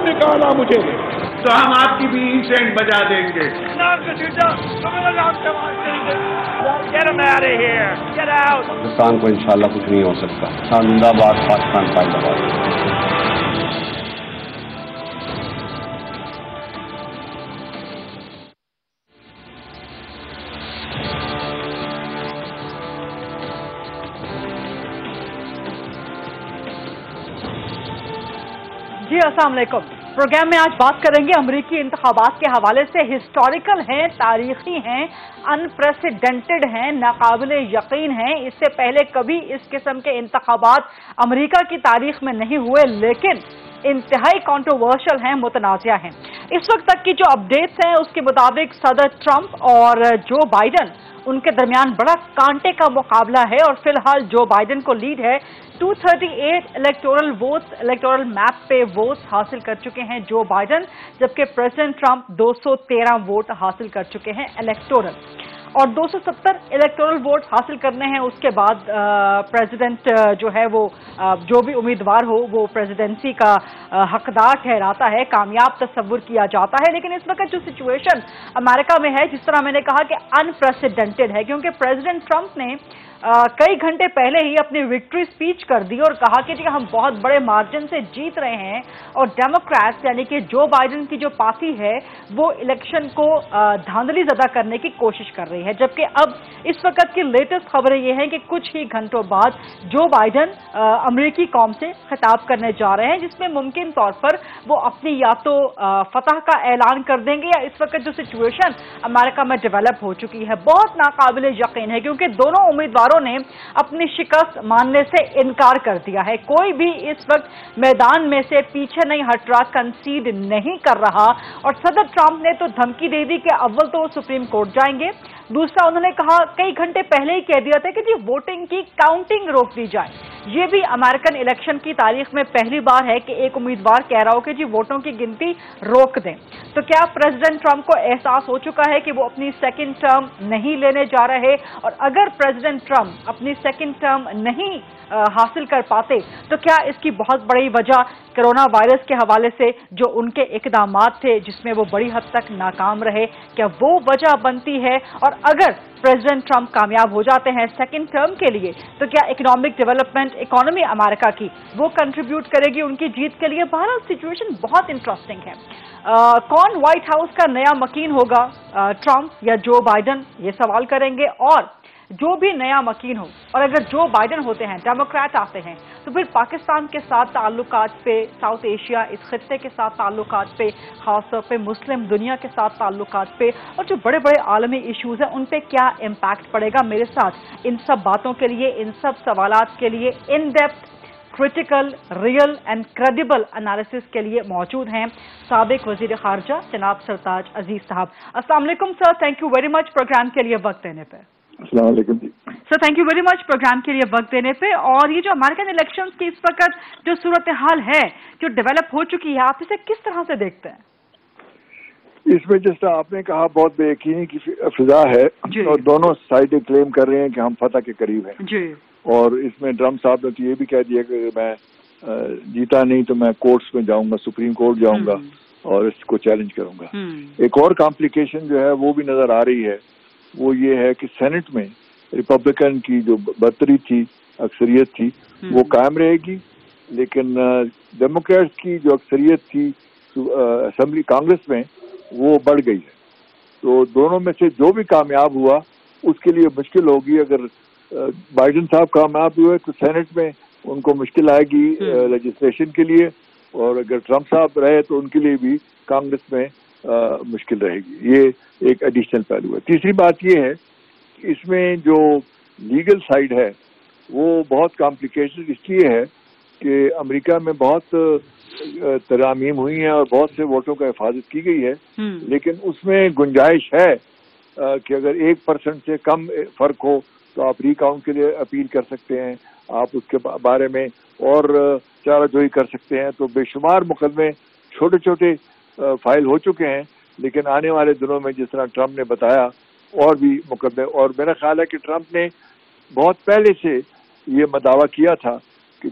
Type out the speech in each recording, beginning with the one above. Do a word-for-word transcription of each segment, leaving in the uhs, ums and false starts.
निकाला मुझे, तो हम आपकी भी सेंट बजा देंगे। पाकिस्तान को इंशाल्लाह कुछ नहीं हो सकता। जिंदाबाद पाकिस्तान, जिंदाबाद। जी अस्सलाम वालेकुम। प्रोग्राम में आज बात करेंगे अमरीकी इंतखाबात के हवाले से। हिस्टोरिकल हैं, तारीखी हैं, अनप्रेसिडेंटेड हैं, नाकाबिले यकीन हैं। इससे पहले कभी इस किस्म के इंतखाबात अमरीका की तारीख में नहीं हुए, लेकिन इंतहाई कॉन्ट्रोवर्शियल हैं, मुतनाज़िया हैं। इस वक्त तक की जो अपडेट्स हैं उसके मुताबिक सदर ट्रंप और जो बाइडन, उनके दरमियान बड़ा कांटे का मुकाबला है और फिलहाल जो बाइडन को लीड है। दो सौ अड़तीस इलेक्टोरल वोट्स, इलेक्टोरल मैप पे वोट्स हासिल कर चुके हैं जो बाइडन, जबकि प्रेसिडेंट ट्रंप दो सौ तेरह वोट हासिल कर चुके हैं इलेक्टोरल, और दो सौ सत्तर इलेक्टोरल वोट हासिल करने हैं। उसके बाद प्रेसिडेंट जो है वो आ, जो भी उम्मीदवार हो वो प्रेसिडेंसी का आ, हकदार ठहराता है, कामयाब तस्वुर किया जाता है। लेकिन इस वक्त जो सिचुएशन अमेरिका में है, जिस तरह मैंने कहा कि अनप्रेसिडेंटेड है, क्योंकि प्रेसिडेंट ट्रंप ने आ, कई घंटे पहले ही अपनी विक्ट्री स्पीच कर दी और कहा कि हम बहुत बड़े मार्जिन से जीत रहे हैं और डेमोक्रेट्स यानी कि जो बाइडन की जो पार्टी है वो इलेक्शन को धांधली ज़दा करने की कोशिश कर रही है। जबकि अब इस वक्त की लेटेस्ट खबरें ये हैं कि कुछ ही घंटों बाद जो बाइडन अमेरिकी कौम से खिताब करने जा रहे हैं, जिसमें मुमकिन तौर पर वो अपनी या तो फतह का ऐलान कर देंगे या इस वक्त जो सिचुएशन अमेरिका में डेवलप हो चुकी है बहुत नाकाबिले यकीन है, क्योंकि दोनों उम्मीदवार ने अपनी शिकस्त मानने से इनकार कर दिया है। कोई भी इस वक्त मैदान में से पीछे नहीं हट रहा, कंसीड नहीं कर रहा। और सदर ट्रंप ने तो धमकी दे दी कि अव्वल तो वो सुप्रीम कोर्ट जाएंगे, दूसरा उन्होंने कहा, कई घंटे पहले ही कह दिया था कि जी वोटिंग की काउंटिंग रोक दी जाए। ये भी अमेरिकन इलेक्शन की तारीख में पहली बार है कि एक उम्मीदवार कह रहा हो कि जी वोटों की गिनती रोक दें। तो क्या प्रेसिडेंट ट्रंप को एहसास हो चुका है कि वो अपनी सेकंड टर्म नहीं लेने जा रहे? और अगर प्रेसिडेंट ट्रंप अपनी सेकंड टर्म नहीं आ, हासिल कर पाते तो क्या इसकी बहुत बड़ी वजह कोरोना वायरस के हवाले से जो उनके इकदामात थे जिसमें वो बड़ी हद तक नाकाम रहे, क्या वो वजह बनती है? और अगर प्रेसिडेंट ट्रंप कामयाब हो जाते हैं सेकंड टर्म के लिए तो क्या इकोनॉमिक डेवलपमेंट, इकोनॉमी अमेरिका की वो कंट्रीब्यूट करेगी उनकी जीत के लिए? बहरहाल सिचुएशन बहुत इंटरेस्टिंग है। आ, कौन व्हाइट हाउस का नया मकीन होगा, ट्रंप या जो बाइडन? ये सवाल करेंगे। और जो भी नया मकीन हो, और अगर जो बाइडन होते हैं, डेमोक्रेट आते हैं, तो फिर पाकिस्तान के साथ ताल्लुकात पे, साउथ एशिया इस खित्ते के साथ ताल्लुकात पे, खासतौर पे मुस्लिम दुनिया के साथ ताल्लुकात पे, और जो बड़े बड़े आलमी इश्यूज हैं उन पे क्या इम्पैक्ट पड़ेगा? मेरे साथ इन सब बातों के लिए, इन सब सवालात के लिए in depth, critical, real and credible analysis के लिए मौजूद हैं साबिक वजीर खारजा जनाब सरताज अजीज साहब। अस्सलाम वालेकुम sir, thank you very much programme के लिए वक्त देने पे। अस्सलाम वालेकुम जी sir, thank you very much programme के लिए वक्त देने पे। और ये जो अमेरिकन इलेक्शंस की इस वक्त जो सूरत हाल है जो डेवलप हो चुकी है, आप इसे किस तरह से देखते हैं? इसमें जिस तरह आपने कहा बहुत बेयकीनी की फिजा है और दोनों साइडें क्लेम कर रहे हैं कि हम फतह के करीब हैं जी। और इसमें ट्रंप साहब ने तो ये भी कह दिया कि मैं जीता नहीं तो मैं कोर्ट्स में जाऊंगा, सुप्रीम कोर्ट जाऊंगा और इसको चैलेंज करूंगा। एक और कॉम्प्लिकेशन जो है वो भी नजर आ रही है, वो ये है कि सेनेट में रिपब्लिकन की जो बर्तरी थी, अक्सरियत थी, वो कायम रहेगी, लेकिन डेमोक्रेट्स की जो अक्सरियत थी असेंबली कांग्रेस में वो बढ़ गई है। तो दोनों में से जो भी कामयाब हुआ उसके लिए मुश्किल होगी। अगर बाइडन साहब कामयाब हुए तो सेनेट में उनको मुश्किल आएगी लेजिस्लेशन के लिए, और अगर ट्रंप साहब रहे तो उनके लिए भी कांग्रेस में आ, मुश्किल रहेगी। ये एक एडिशनल पहलू है। तीसरी बात ये है कि इसमें जो लीगल साइड है वो बहुत कॉम्प्लिकेटेड इसलिए है कि अमेरिका में बहुत तरामीम हुई हैं और बहुत से वोटों का हिफाजत की गई है, लेकिन उसमें गुंजाइश है कि अगर एक परसेंट से कम फर्क हो तो आप रिकाउंट के लिए अपील कर सकते हैं, आप उसके बारे में और चाराजोई कर सकते हैं। तो बेशुमार मुकदमे छोटे छोटे फाइल हो चुके हैं, लेकिन आने वाले दिनों में जिस तरह ट्रंप ने बताया और भी मुकदमे, और मेरा ख्याल है कि ट्रंप ने बहुत पहले से ये दावा किया था कि जब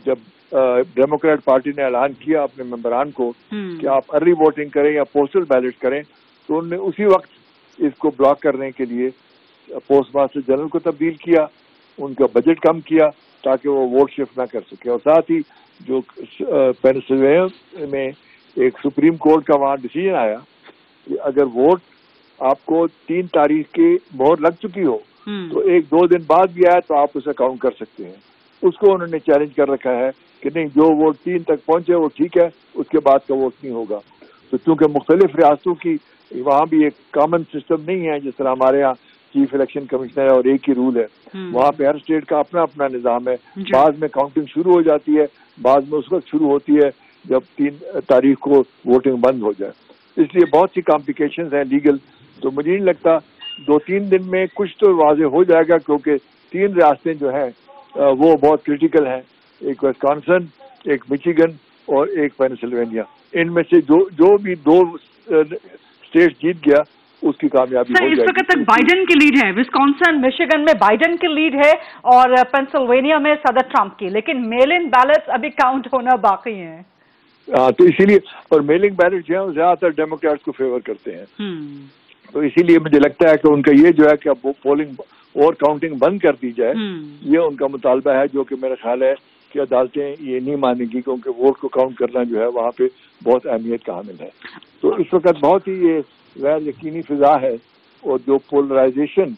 ڈیموکریٹ پارٹی نے اعلان کیا اپنے ممبران کو کہ آپ ارلی ووٹنگ کریں یا پوسٹل بیلٹ کریں، تو انہوں نے اسی وقت اس کو بلاک کرنے کے لیے پوسٹ ماسٹر جنرل کو تبدیل کیا، ان کا بجٹ کم کیا تاکہ وہ ووٹ شفٹ نہ کر سکے. اور ساتھ ہی جو پینسلوینیا میں ایک سپریم کورٹ کا وہاں ڈیسیجن آیا کہ اگر ووٹ آپ کو تین تاریخ کی مہر لگ چکی ہو تو ایک دو دن بعد بھی آیا تو آپ اسے کاؤنٹ کر سکتے ہیں. اس کو انہوں نے چیلنج کر رکھا ہے کہ نہیں، جو ووٹ تین تک پہنچے وہ ٹھیک ہے، اس کے بعد کا ووٹ نہیں ہوگا. تو چونکہ مختلف ریاستوں کی وہاں بھی ایک کامن سسٹم نہیں ہے، جس طرح ہمارے یہاں چیف الیکشن کمشنر ہے اور ایک ہی رول ہے، وہاں پہ ہر اسٹیٹ کا اپنا اپنا نظام ہے. بعض میں کاؤنٹنگ شروع ہو جاتی ہے، بعض میں اس وقت شروع ہوتی ہے جب تین تاریخ کو ووٹنگ بند ہو جائے. اس لیے بہت سی کمپلیکیشنز ہیں لیگل. تو مجھے نہیں لگتا دو تین دن میں کچھ تو واضح ہو جائے گا، کیونکہ تین ریاستیں جو ہیں وہ بہت کریٹیکل ہیں، ایک وسکانسن، ایک مچیگن اور ایک پینسلوینیا. ان میں سے جو جو بھی دو اسٹیٹ جیت گیا اس کی کامیابی ہو جائے گی. اس وقت تک بائیڈن کی لیڈ ہے، وسکانسن مشیگن میں بائیڈن کی لیڈ ہے اور پینسلوینیا میں صدر ٹرمپ کی، لیکن میل ان بیلٹس ابھی کاؤنٹ ہونا باقی ہیں. ہاں، تو اسی لیے اور میلنگ بیلٹ جو ہے زیادہ تر ڈیموکریٹس کو فیور کرتے ہیں. تو اسی لیے مجھے لگتا ہے کہ ان کا یہ جو ہے کہ اب پولنگ اور کاؤنٹنگ بند کر دی جائے، یہ ان کا مطالبہ ہے، جو کہ میرا خیال ہے کہ عدالتیں یہ نہیں مانیں گی، کیونکہ ووٹ کو کاؤنٹ کرنا جو ہے وہاں پہ بہت اہمیت کا حامل ہے. تو اس وقت بہت ہی یہ غیر یقینی فضا ہے، اور جو پولرائزیشن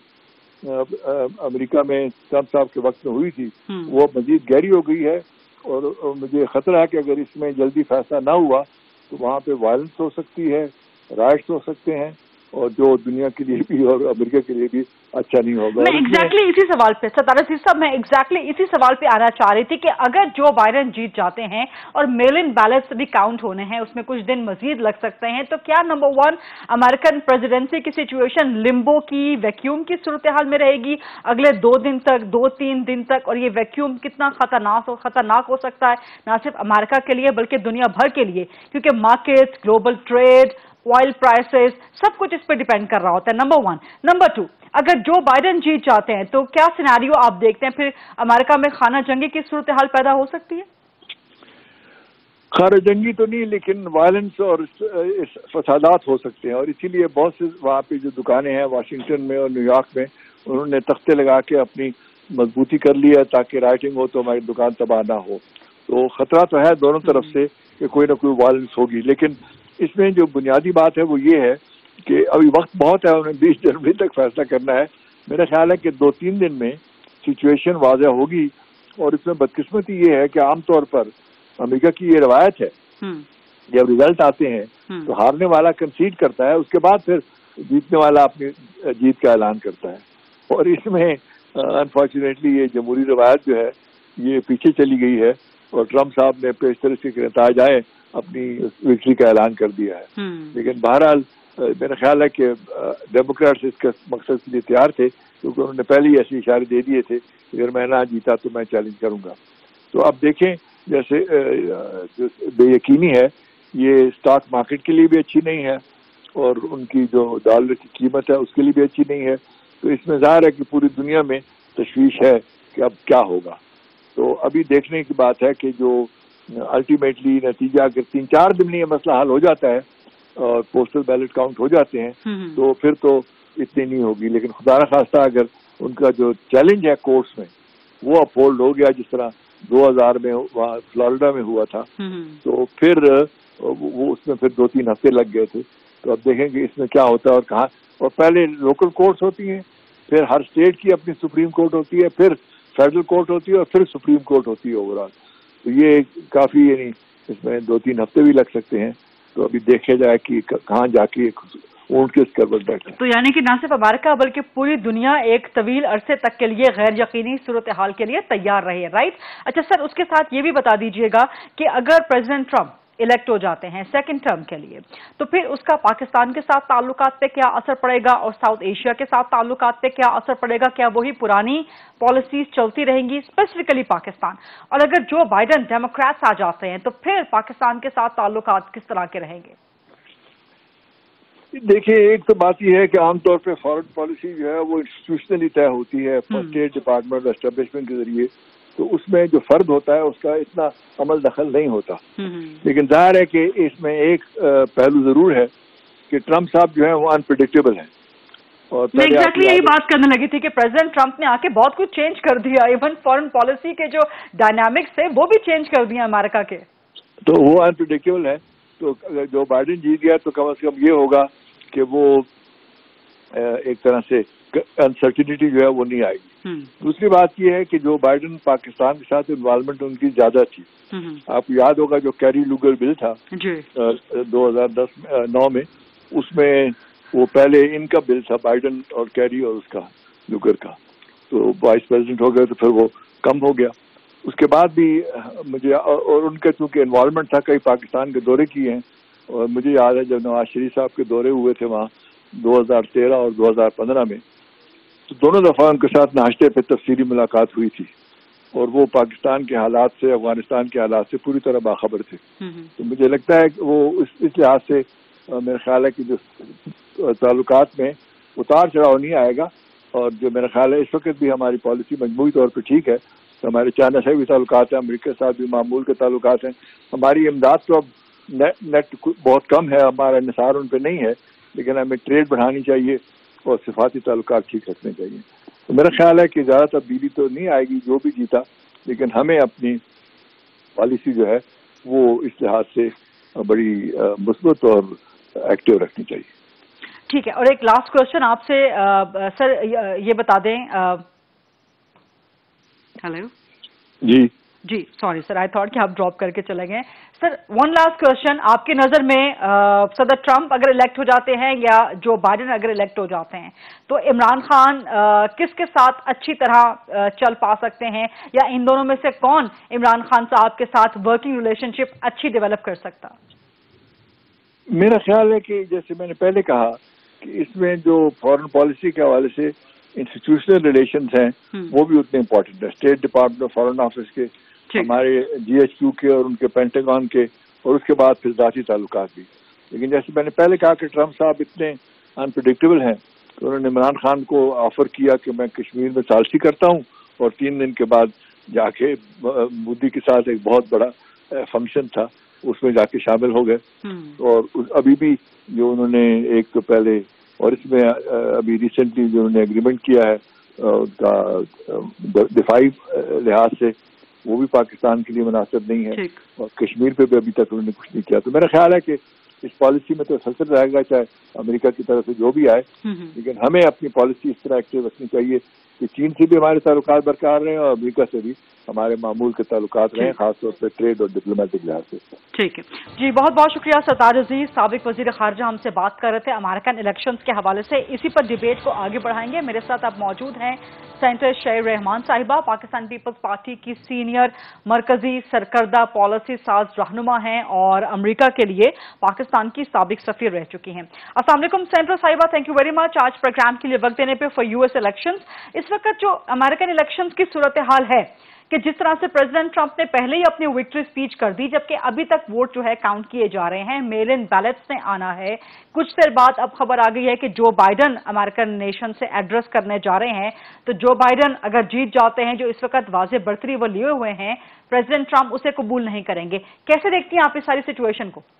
امریکہ میں ٹرمپ صاحب کے وقت میں ہوئی تھی وہ مزید گہری ہو گئی ہے. اور مجھے خطرہ ہے کہ اگر اس میں جلدی فیصلہ نہ ہوا تو وہاں پہ وائلنس ہو سکتی ہے، رائٹس ہو سکتے ہیں، اور جو دنیا کے لیے بھی اور امریکہ کے لیے بھی اچھا نہیں ہوگا. میں ایگزیکٹلی اسی سوال پہ ستارہ عزیز صاحب میں ایگزیکٹلی اسی سوال پہ آنا چاہ رہی تھی کہ اگر جو بائیڈن جیت جاتے ہیں اور میل ان بیلٹس بھی کاؤنٹ ہونے ہیں، اس میں کچھ دن مزید لگ سکتے ہیں، تو کیا نمبر ون امریکن پریزیڈنسی کی سچویشن لمبو کی، ویکیوم کی صورتحال میں رہے گی اگلے دو دن تک، دو تین دن تک؟ اور یہ ویکیوم کتنا خطرناک خطرناک ہو سکتا ہے نہ صرف امریکہ کے لیے بلکہ دنیا بھر کے لیے، کیونکہ markets, global trade, oil prices, سب کچھ اس پہ ڈیپینڈ کر رہا ہوتا ہے. Number one. نمبر ٹو، اگر جو بائیڈن جیت جاتے ہیں تو کیا سیناریو آپ دیکھتے ہیں؟ پھر امریکہ میں خانہ جنگی کی صورتحال پیدا ہو سکتی ہے؟ خانہ جنگی تو نہیں، لیکن وائلنس اور فسادات ہو سکتے ہیں. اور اسی لیے بہت سے وہاں پہ جو دکانیں ہیں واشنگٹن میں اور نیو یارک میں، انہوں نے تختے لگا کے اپنی مضبوطی کر لی ہے تاکہ رائٹنگ ہو تو ہماری دکان تباہ نہ ہو. تو خطرہ تو ہے دونوں طرف سے کہ کوئی نہ کوئی وائلنس ہوگی. لیکن اس میں جو بنیادی بات ہے وہ یہ ہے کہ ابھی وقت بہت ہے، انہیں بیس جنوری تک فیصلہ کرنا ہے. میرا خیال ہے کہ دو تین دن میں سچویشن واضح ہوگی. اور اس میں بدقسمتی یہ ہے کہ عام طور پر امریکہ کی یہ روایت ہے، جب رزلٹ آتے ہیں تو ہارنے والا کنسیڈ کرتا ہے، اس کے بعد پھر جیتنے والا اپنی جیت کا اعلان کرتا ہے. اور اس میں انفارچونیٹلی یہ جمہوری روایت جو ہے یہ پیچھے چلی گئی ہے، اور ٹرمپ صاحب نے پیشتر کے نتائج آئے اپنی وکٹری کا اعلان کر دیا ہے. لیکن بہرحال میرا خیال ہے کہ ڈیموکریٹس اس کے مقصد کے لیے تیار تھے، کیونکہ انہوں نے پہلے ہی ایسے اشارے دے دیے تھے اگر میں نہ جیتا تو میں چیلنج کروں گا. تو اب دیکھیں، جیسے بے یقینی ہے، یہ اسٹاک مارکیٹ کے لیے بھی اچھی نہیں ہے، اور ان کی جو ڈالر کی قیمت ہے اس کے لیے بھی اچھی نہیں ہے. تو اس میں ظاہر ہے کہ پوری دنیا میں تشویش ہے کہ اب کیا ہوگا. تو ابھی دیکھنے کی بات ہے کہ جو الٹیمیٹلی نتیجہ اگر تین چار دن میں یہ مسئلہ حل ہو جاتا ہے اور پوسٹل بیلٹ کاؤنٹ ہو جاتے ہیں تو پھر تو اتنی نہیں ہوگی. لیکن خدا نخواستہ اگر ان کا جو چیلنج ہے کورٹس میں وہ اپ ہولڈ ہو گیا، جس طرح دو ہزار میں وہاں فلوریڈا میں ہوا تھا، تو پھر وہ اس میں پھر دو تین ہفتے لگ گئے تھے. تو اب دیکھیں کہ اس میں کیا ہوتا ہے اور کہاں. اور پہلے لوکل کورٹس ہوتی ہیں، پھر ہر اسٹیٹ کی اپنی سپریم کورٹ ہوتی ہے، پھر فیڈرل کورٹ ہوتی ہے، اور پھر سپریم کورٹ ہوتی ہے اوور آل. تو یہ کافی، یعنی اس میں دو تین ہفتے بھی لگ سکتے ہیں. تو ابھی دیکھا جائے کہ کہاں جا کے اونٹ کس کروٹ بیٹھے. تو یعنی کہ نہ صرف امریکہ بلکہ پوری دنیا ایک طویل عرصے تک کے لیے غیر یقینی صورتحال کے لیے تیار رہی ہے، رائٹ؟ اچھا سر، اس کے ساتھ یہ بھی بتا دیجئے گا کہ اگر پریزیڈنٹ ٹرمپ الیکٹ ہو جاتے ہیں سیکنڈ ٹرم کے لیے، تو پھر اس کا پاکستان کے ساتھ تعلقات پہ کیا اثر پڑے گا اور ساؤتھ ایشیا کے ساتھ تعلقات پہ کیا اثر پڑے گا؟ کیا وہی پرانی پالیسیز چلتی رہیں گی اسپیسیفکلی پاکستان؟ اور اگر جو بائیڈن ڈیموکریٹس آ جاتے ہیں تو پھر پاکستان کے ساتھ تعلقات کس طرح کے رہیں گے؟ دیکھیے، ایک تو بات یہ ہے کہ عام طور پہ فارن پالیسی جو ہے وہ انسٹیٹیوشنلی طے ہوتی ہے اسٹیٹ ڈپارٹمنٹ اسٹیبلشمنٹ کے ذریعے، تو اس میں جو فرد ہوتا ہے اس کا اتنا عمل دخل نہیں ہوتا. لیکن ظاہر ہے کہ اس میں ایک پہلو ضرور ہے کہ ٹرمپ صاحب جو ہیں وہ انپریڈکٹیبل ہیں. میں ایگزیکٹلی یہی بات کرنے لگی تھی کہ پریزیڈنٹ ٹرمپ نے آ کے بہت کچھ چینج کر دیا، ایون فارن پالیسی کے جو ڈائنامکس تھے وہ بھی چینج کر دیا امریکہ کے. تو وہ انپریڈکٹیبل ہے. تو اگر جو بائیڈن جیت گیا تو کم از کم یہ ہوگا کہ وہ ایک طرح سے انسرٹینٹی جو ہے وہ نہیں آئے گی. دوسری بات یہ ہے کہ جو بائیڈن پاکستان کے ساتھ انوالومنٹ ان کی زیادہ تھی. آپ کو یاد ہوگا جو کیری لوگر بل تھا دو ہزار دس نو میں، اس میں وہ پہلے ان کا بل تھا بائیڈن اور کیری اور اس کا لوگر کا، تو وائس پریزیڈنٹ ہو گئے تو پھر وہ کم ہو گیا. اس کے بعد بھی مجھے اور ان کا چونکہ انوالومنٹ تھا، کئی پاکستان کے دورے کیے ہیں، اور مجھے یاد ہے جب نواز شریف صاحب کے دورے ہوئے تھے وہاں دو ہزار تیرہ اور دو ہزار پندرہ میں، تو دونوں دفعہ ان کے ساتھ ناشتے پہ تفصیلی ملاقات ہوئی تھی، اور وہ پاکستان کے حالات سے، افغانستان کے حالات سے پوری طرح باخبر تھے. تو مجھے لگتا ہے کہ وہ اس لحاظ سے میرا خیال ہے کہ جو تعلقات میں اتار چڑھاؤ نہیں آئے گا. اور جو میرا خیال ہے اس وقت بھی ہماری پالیسی مجموعی طور پہ ٹھیک ہے. تو ہمارے چائنا سے بھی تعلقات ہیں، امریکہ کے ساتھ بھی معمول کے تعلقات ہیں. ہماری امداد تو اب نیٹ بہت کم ہے، ہمارا انحصار ان پہ نہیں ہے، لیکن ہمیں ٹریڈ بڑھانی چاہیے اور صفاتی تعلقات ٹھیک رکھنے چاہیے. تو میرا خیال ہے کہ زیادہ تبدیلی تو نہیں آئے گی جو بھی جیتا، لیکن ہمیں اپنی پالیسی جو ہے وہ اس لحاظ سے بڑی مثبت اور ایکٹیو رکھنی چاہیے. ٹھیک ہے. اور ایک لاسٹ کوشچن آپ سے سر یہ بتا دیں. ہیلو جی جی سوری سر، آئی تھاٹ کہ آپ ڈراپ کر کے چلے گئے. سر ون لاسٹ کوشچن، آپ کی نظر میں صدر ٹرمپ اگر الیکٹ ہو جاتے ہیں یا جو بائیڈن اگر الیکٹ ہو جاتے ہیں تو عمران خان کس کے ساتھ اچھی طرح چل پا سکتے ہیں، یا ان دونوں میں سے کون عمران خان صاحب کے ساتھ ورکنگ ریلیشن شپ اچھی ڈیولپ کر سکتا؟ میرا خیال ہے کہ جیسے میں نے پہلے کہا کہ اس میں جو فارن پالیسی کے حوالے سے انسٹیٹیوشنل ریلیشنز ہیں وہ بھی اتنے امپورٹنٹ ہیں. State department of foreign office کے، ہمارے جی ایچ کیو کے اور ان کے پینٹاگون کے، اور اس کے بعد پھر ذاتی تعلقات بھی. لیکن جیسے میں نے پہلے کہا کہ ٹرمپ صاحب اتنے انپریڈکٹیبل ہیں تو انہوں نے عمران خان کو آفر کیا کہ میں کشمیر میں ثالثی کرتا ہوں، اور تین دن کے بعد جا کے مودی کے ساتھ ایک بہت بڑا فنکشن تھا اس میں جا کے شامل ہو گئے. اور ابھی بھی جو انہوں نے ایک تو پہلے اور اس میں ابھی ریسنٹلی جو انہوں نے اگریمنٹ کیا ہے ان کا دفاعی لحاظ سے، وہ بھی پاکستان کے لیے مناسب نہیں ہے، اور کشمیر پہ بھی ابھی تک انہوں نے کچھ نہیں کیا. تو میرا خیال ہے کہ اس پالیسی میں تو تسلسل رہے گا چاہے امریکہ کی طرف سے جو بھی آئے، لیکن ہمیں اپنی پالیسی اس طرح ایکٹیو رکھنی چاہیے کہ چین سے بھی ہمارے تعلقات برقرار رہیں اور امریکہ سے بھی ہمارے معمول کے تعلقات رہیں، خاص طور پہ ٹریڈ اور ڈپلومیٹک لحاظ سے. ٹھیک ہے جی، بہت بہت شکریہ سرتاج عزیز، سابق وزیر خارجہ ہم سے بات کر رہے تھے امریکن الیکشنز کے حوالے سے. اسی پر ڈیبیٹ کو آگے بڑھائیں گے. میرے ساتھ اب موجود ہیں سینیٹر شعیب رحمان صاحبہ، پاکستان پیپلز پارٹی کی سینئر مرکزی سرکردہ پالیسی ساز رہنما ہیں اور امریکہ کے لیے پاکستان کی سابق سفیر رہ چکی ہیں. السلام علیکم سینیٹر صاحبہ، تھینک یو ویری مچ آج پروگرام کے لیے وقت دینے پہ فار یو ایس الیکشنز. اس وقت جو امریکن الیکشنز کی صورتحال ہے کہ جس طرح سے پریزیڈنٹ ٹرمپ نے پہلے ہی اپنی وکٹری سپیچ کر دی، جبکہ ابھی تک ووٹ جو ہے کاؤنٹ کیے جا رہے ہیں، میل ان بیلٹس سے آنا ہے. کچھ دیر بعد اب خبر آ گئی ہے کہ جو بائیڈن امریکن نیشن سے ایڈریس کرنے جا رہے ہیں، تو جو بائیڈن اگر جیت جاتے ہیں، جو اس وقت واضح برتری وہ لیے ہوئے ہیں، پریزیڈنٹ ٹرمپ اسے قبول نہیں کریں گے. کیسے دیکھتی ہیں آپ اس ساری سچویشن کو؟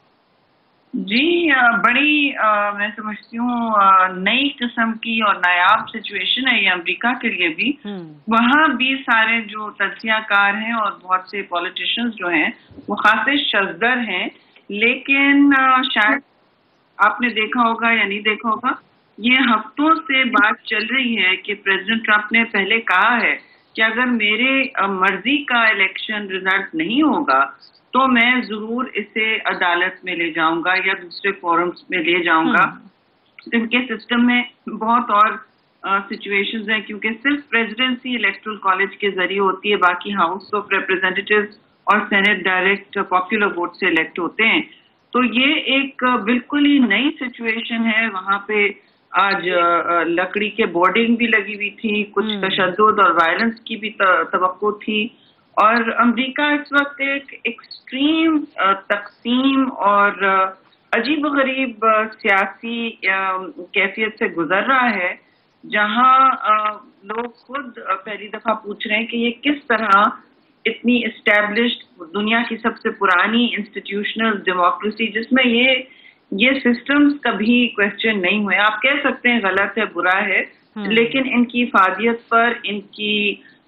جی بڑی میں سمجھتی ہوں نئی قسم کی اور نایاب سچویشن ہے یہ امریکہ کے لیے بھی. وہاں بھی سارے جو تجزیہ کار ہیں اور بہت سے پولیٹیشنز جو ہیں وہ خاصے شزدر ہیں، لیکن شاید آپ نے دیکھا ہوگا یا نہیں دیکھا ہوگا، یہ ہفتوں سے بات چل رہی ہے کہ پریزیڈنٹ ٹرمپ نے پہلے کہا ہے کہ اگر میرے مرضی کا الیکشن ریزلٹ نہیں ہوگا تو میں ضرور اسے عدالت میں لے جاؤں گا یا دوسرے فورمز میں لے جاؤں گا. ان کے سسٹم میں بہت اور سچویشنز ہیں، کیونکہ صرف پریزیڈنسی الیکٹرل کالج کے ذریعے ہوتی ہے، باقی ہاؤس آف ریپرزینٹیٹیوز اور سینٹ ڈائریکٹ پاپولر ووٹ سے الیکٹ ہوتے ہیں. تو یہ ایک بالکل ہی نئی سچویشن ہے. وہاں پہ آج لکڑی کے بورڈنگ بھی لگی ہوئی تھی، کچھ تشدد اور وائلنس کی بھی توقع تھی، اور امریکہ اس وقت ایک ایکسٹریم تقسیم اور عجیب و غریب سیاسی کیفیت سے گزر رہا ہے، جہاں لوگ خود پہلی دفعہ پوچھ رہے ہیں کہ یہ کس طرح اتنی اسٹیبلشڈ دنیا کی سب سے پرانی انسٹیٹیوشنل ڈیموکریسی جس میں یہ یہ سسٹمز کبھی کوشچن نہیں ہوئے، آپ کہہ سکتے ہیں غلط ہے، برا ہے، لیکن ان کی افادیت پر، ان کی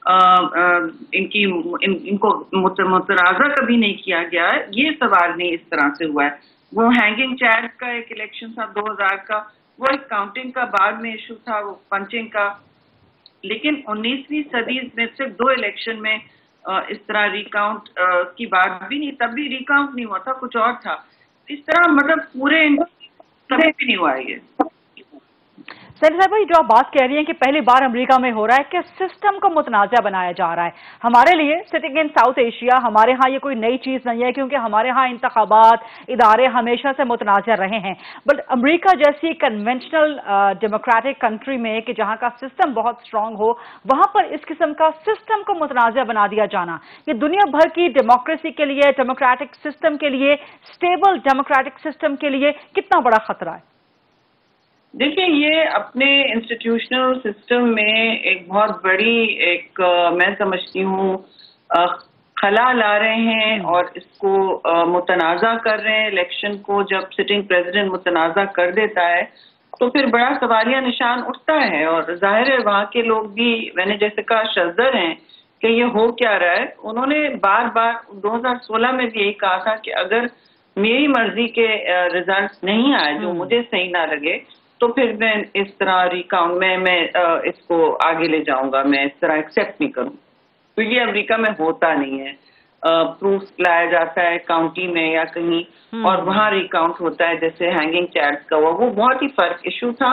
ان کی ان کو متنازع کبھی نہیں کیا گیا ہے. یہ سوال نہیں اس طرح سے ہوا ہے. وہ ہینگنگ چیئر کا ایک الیکشن تھا دو ہزار کا، وہ ایک کاؤنٹنگ کا بعد میں ایشو تھا، وہ پنچنگ کا، لیکن انیسویں صدی میں صرف دو الیکشن میں اس طرح ریکاؤنٹ کی بات بھی نہیں، تب بھی ریکاؤنٹ نہیں ہوا تھا، کچھ اور تھا. اس طرح مطلب پورے کبھی بھی نہیں ہوا یہ. سینٹر صاحب جو آپ بات کہہ رہی ہیں کہ پہلی بار امریکہ میں ہو رہا ہے کہ سسٹم کو متنازع بنایا جا رہا ہے، ہمارے لیے سٹنگ ان ساؤتھ ایشیا ہمارے ہاں یہ کوئی نئی چیز نہیں ہے کیونکہ ہمارے ہاں انتخابات ادارے ہمیشہ سے متنازع رہے ہیں. بٹ امریکہ جیسی کنونشنل ڈیموکریٹک کنٹری میں کہ جہاں کا سسٹم بہت اسٹرانگ ہو، وہاں پر اس قسم کا سسٹم کو متنازع بنا دیا جانا یہ دنیا بھر کی ڈیموکریسی کے لیے، ڈیموکریٹک سسٹم کے لیے، اسٹیبل ڈیموکریٹک سسٹم کے لیے کتنا بڑا خطرہ ہے؟ دیکھیں، یہ اپنے انسٹیٹیوشنل سسٹم میں ایک بہت بڑی ایک میں سمجھتی ہوں خلا لا رہے ہیں اور اس کو متنازع کر رہے ہیں. الیکشن کو جب سٹنگ پریزیڈنٹ متنازع کر دیتا ہے تو پھر بڑا سوالیہ نشان اٹھتا ہے، اور ظاہر ہے وہاں کے لوگ بھی میں نے جیسے کہا شزدر ہیں کہ یہ ہو کیا رہا ہے. انہوں نے بار بار دو ہزار سولہ میں بھی یہی کہا تھا کہ اگر میری مرضی کے ریزلٹس نہیں آئے جو مجھے صحیح نہ لگے تو پھر میں اس طرح ریکاؤنٹ میں میں اس کو آگے لے جاؤں گا، میں اس طرح ایکسیپٹ نہیں کروں. تو یہ امریکہ میں ہوتا نہیں ہے. پروف لایا جاتا ہے کاؤنٹی میں یا کہیں اور وہاں ریکاؤنٹ ہوتا ہے جیسے ہینگنگ چیئرز کا ہوا. وہ بہت ہی فرق ایشو تھا.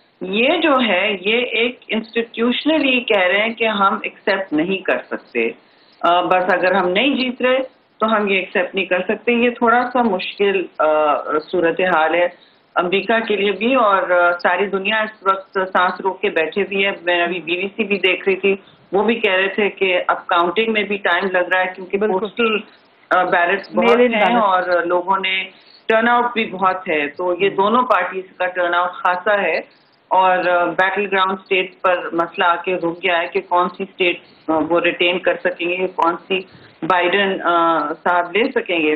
یہ جو ہے یہ ایک انسٹیٹیوشنلی کہہ رہے ہیں کہ ہم ایکسیپٹ نہیں کر سکتے، بس اگر ہم نہیں جیت رہے تو ہم یہ ایکسیپٹ نہیں کر سکتے. یہ تھوڑا سا مشکل صورتحال ہے امریکہ کے لیے بھی، اور ساری دنیا اس وقت سانس روک کے بیٹھے ہوئی ہے. میں ابھی بی بی سی بھی دیکھ رہی تھی، وہ بھی کہہ رہے تھے کہ اب کاؤنٹنگ میں بھی ٹائم لگ رہا ہے کیونکہ پوسٹل بیلٹس بہت ہیں اور لوگوں نے ٹرن آؤٹ بھی بہت ہے. تو یہ دونوں پارٹیز کا ٹرن آؤٹ خاصا ہے اور بیٹل گراؤنڈ اسٹیٹ پر مسئلہ آ کے رک گیا ہے کہ کون سی اسٹیٹ وہ ریٹین کر سکیں گے، کون سی بائیڈن صاحب لے سکیں گے.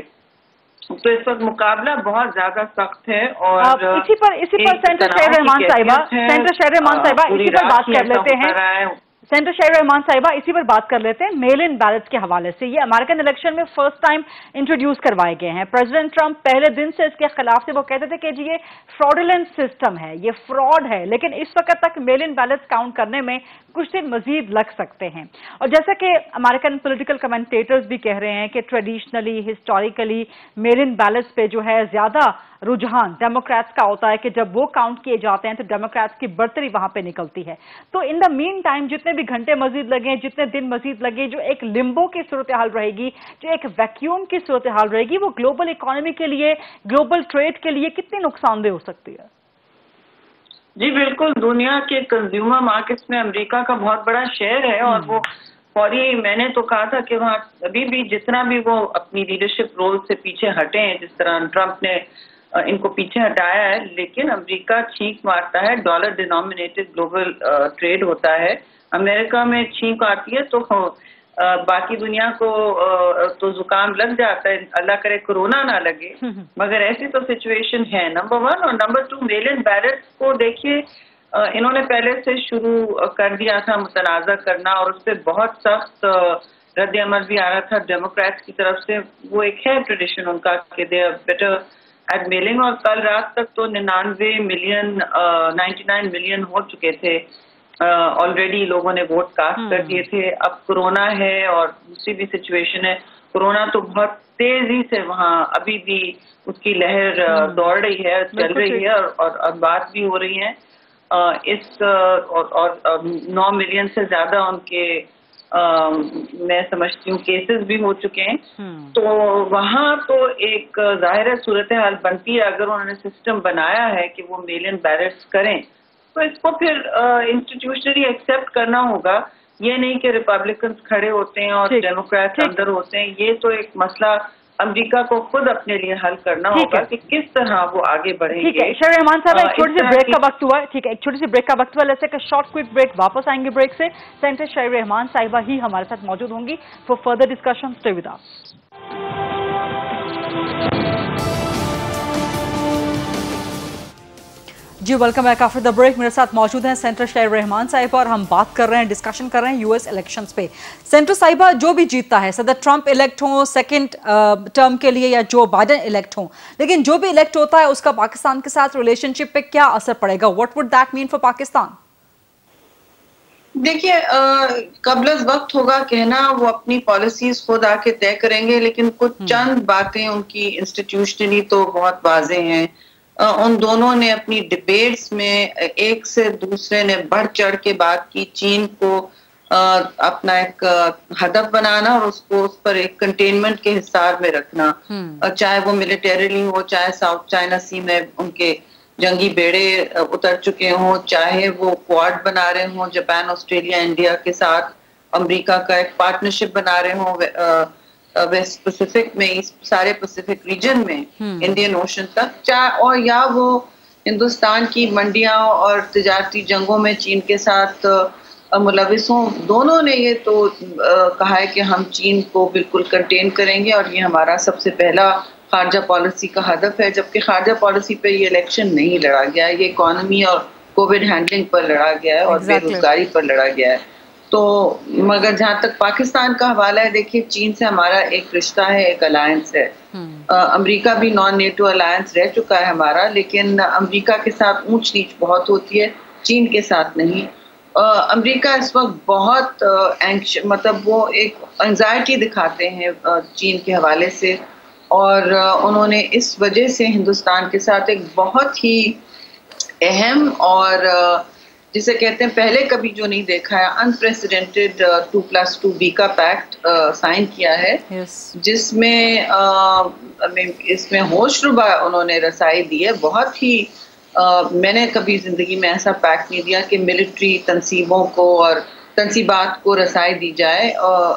تو اس وقت مقابلہ بہت زیادہ سخت ہے. اور اسی پر اسی پر سینٹر شہر رحمان صاحبہ سینٹر شہر رحمان صاحبہ اسی پر بات کر لیتے ہیں سینٹر شہر رحمان صاحبہ اسی پر بات کر لیتے ہیں میل ان بیلٹس کے حوالے سے. یہ امریکن الیکشن میں فرسٹ ٹائم انٹروڈیوس کروائے گئے ہیں. پریزیڈنٹ ٹرمپ پہلے دن سے اس کے خلاف تھے، وہ کہتے تھے کہ جی یہ فراڈولنٹ سسٹم ہے، یہ فراڈ ہے، لیکن اس وقت تک میل ان بیلٹس کاؤنٹ کرنے میں کچھ دن مزید لگ سکتے ہیں. اور جیسا کہ امریکن پولیٹیکل کمنٹیٹرز بھی کہہ رہے ہیں کہ traditionally historically mail in ballots پہ جو ہے زیادہ رجحان ڈیموکریٹس کا ہوتا ہے کہ جب وہ کاؤنٹ کیے جاتے ہیں تو ڈیموکریٹس کی برتری وہاں پہ نکلتی ہے. تو ان دا مین ٹائم جتنے بھی گھنٹے مزید لگے، جتنے دن مزید لگے، جو ایک لمبو کی صورتحال رہے گی، جو ایک ویکیوم کی صورتحال رہے گی، وہ گلوبل اکانومی کے لیے، گلوبل ٹریڈ کے لیے کتنی نقصان دہ ہو سکتی ہے؟ جی بالکل. دنیا کے کنزیومر مارکیٹس میں امریکہ کا بہت بڑا شیئر ہے اور وہ فوری میں نے تو کہا تھا کہ وہاں ابھی بھی جتنا بھی وہ اپنی لیڈرشپ رول سے پیچھے ہٹے ہیں، جس طرح ٹرمپ نے ان کو پیچھے ہٹایا ہے، لیکن امریکہ چھینک مارتا ہے. ڈالر ڈینومینیٹڈ گلوبل ٹریڈ ہوتا ہے. امریکہ میں چھینک آتی ہے تو باقی دنیا کو تو زکام لگ جاتا ہے، اللہ کرے کرونا نہ لگے، مگر ایسی تو سچویشن ہے نمبر ون. اور number two mail in ballots کو دیکھیے، انہوں نے پہلے سے شروع کر دیا تھا متنازع کرنا اور اس پہ بہت سخت رد عمل بھی آ رہا تھا ڈیموکریٹس کی طرف سے. وہ ایک ہے ٹریڈیشن ان کا کہ they are better at mailing, اور کل رات تک تو ننانوے ملین نائنٹی نائن ملین ہو چکے تھے آلریڈی، لوگوں نے ووٹ کاسٹ کر دیے تھے. اب کورونا ہے اور دوسری بھی سچویشن ہے. کورونا تو بہت تیزی سے وہاں ابھی بھی اس کی لہر دوڑ رہی ہے، چل رہی ہے اور بات بھی ہو رہی ہے. اس اور نو ملین سے زیادہ ان کے میں سمجھتی ہوں کیسز بھی ہو چکے ہیں. تو وہاں تو ایک ظاہر صورتحال بنتی ہے اگر انہوں نے سسٹم بنایا ہے کہ وہ میل ان بیلٹس کریں تو اس کو پھر انسٹیٹیوشنلی ایکسیپٹ کرنا ہوگا. یہ نہیں کہ ریپبلکنز کھڑے ہوتے ہیں اور ڈیموکریٹس اندر ہوتے ہیں. یہ تو ایک مسئلہ امریکہ کو خود اپنے لیے حل کرنا ہوگا کہ کس طرح وہ آگے بڑھیں گے. ٹھیک ہے شاہ رحمان صاحب, ایک چھوٹی سی بریک کا وقت ہوا ہے. ٹھیک ہے, ایک چھوٹی سی بریک کا وقت ہوا, let's take a short quick break. واپس آئیں گے بریک سے. سینٹر شاہ رحمان صاحبہ ہی ہمارے ساتھ موجود ہوں گی for further discussion. Stay with us. جی welcome back after the break. میرے ساتھ موجود ہیں سینٹر شاہ رحمان صاحبہ اور ہم بات کر رہے ہیں, ڈسکشن کر رہے ہیں یو ایس الیکشنز پہ. سینٹر صاحبہ, جو بھی جیتتا ہے, صدر ٹرمپ الیکٹ ہوں سیکنڈ ٹرم کے لیے یا جو بائیڈن الیکٹ ہوں, لیکن جو بھی الیکٹ ہوتا ہے اس کا پاکستان کے ساتھ ریلیشن شپ پہ کیا اثر پڑے گا؟ What would that mean for Pakistan? دیکھیے قبل از وقت ہوگا کہنا, وہ اپنی پالیسیز خود آ کے طے کریں گے, لیکن کچھ چند باتیں ان کی انسٹیٹیوشنلی تو بہت واضح ہیں. ان دونوں نے اپنی ڈبیٹس میں ایک سے دوسرے نے بڑھ چڑھ کے بات کی. چین کو اپنا ایک ہدف بنانا اور اس کو اس پر ایک کنٹینمنٹ کے حصار میں رکھنا, چاہے وہ ملیٹریلی ہو, چاہے ساؤتھ چائنا سی میں ان کے جنگی بیڑے اتر چکے ہوں, چاہے وہ کوارڈ بنا رہے ہوں جاپان, آسٹریلیا, انڈیا کے ساتھ, امریکہ کا ایک پارٹنرشپ بنا رہے ہوں ویسٹ پیسفک میں, اس سارے پیسفک ریجن میں, انڈین اوشن تک, چاہے اور یا وہ ہندوستان کی منڈیاں اور تجارتی جنگوں میں چین کے ساتھ ملوث ہوں. دونوں نے یہ تو کہا ہے کہ ہم چین کو بالکل کنٹین کریں گے اور یہ ہمارا سب سے پہلا خارجہ پالیسی کا ہدف ہے, جبکہ خارجہ پالیسی پہ یہ الیکشن نہیں لڑا گیا ہے, یہ اکانومی اور کووڈ ہینڈلنگ پر لڑا گیا ہے اور بے روزگاری پر لڑا گیا ہے. تو مگر جہاں تک پاکستان کا حوالہ ہے, دیکھیے چین سے ہمارا ایک رشتہ ہے, ایک الائنس ہے. امریکہ بھی نان نیٹو الائنس رہ چکا ہے ہمارا, لیکن امریکہ کے ساتھ اونچ نیچ بہت ہوتی ہے, چین کے ساتھ نہیں. امریکہ اس وقت بہت مطلب وہ ایک انزائٹی دکھاتے ہیں چین کے حوالے سے, اور انہوں نے اس وجہ سے ہندوستان کے ساتھ ایک بہت ہی اہم اور جسے کہتے ہیں پہلے کبھی جو نہیں دیکھا ہے unprecedented two plus two BECA pact sign کیا ہے, جس میں اس میں ہوش ربا انہوں نے رسائی دی ہے. بہت ہی میں نے کبھی زندگی میں ایسا پیکٹ نہیں دیا کہ ملٹری تنصیبوں کو اور تنصیبات کو رسائی دی جائے,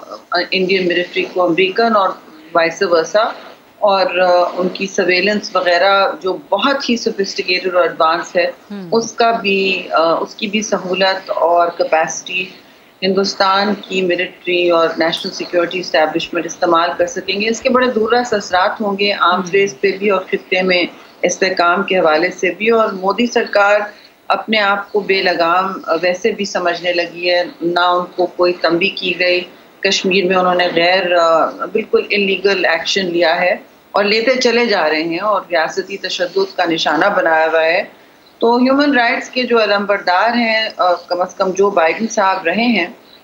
انڈین ملٹری کو امریکن اور وائس ورسا, اور ان کی سرویلنس وغیرہ جو بہت ہی سوفسٹیکیٹڈ اور ایڈوانس ہے, اس کا بھی اس کی بھی سہولت اور کیپیسٹی ہندوستان کی ملٹری اور نیشنل سیکیورٹی اسٹیبلشمنٹ استعمال کر سکیں گے. اس کے بڑے دور رس اثرات ہوں گے آرمز ریس پہ بھی اور خطے میں استحکام کے حوالے سے بھی. اور مودی سرکار اپنے آپ کو بے لگام ویسے بھی سمجھنے لگی ہے, نہ ان کو کوئی تنبیہ کی گئی. کشمیر میں انہوں نے غیر بالکل انلیگل ایکشن لیا ہے اور لیتے چلے جا رہے ہیں اور ریاستی تشدد کا نشانہ بنایا ہوا ہے. تو ہیومن رائٹس کے جو علمبردار ہیں, کم از کم جو بائیڈن صاحب رہے ہیں,